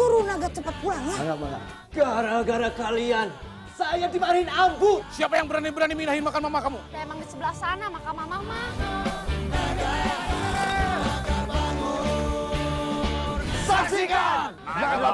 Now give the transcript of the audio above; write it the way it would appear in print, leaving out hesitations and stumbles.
suruh Naga cepat pulang ya. Bangga. Gara-gara kalian, saya dimarahin Ambu. Siapa yang berani-berani minahin makam mama kamu? Emang di sebelah sana makam mama. Saksikan! Naga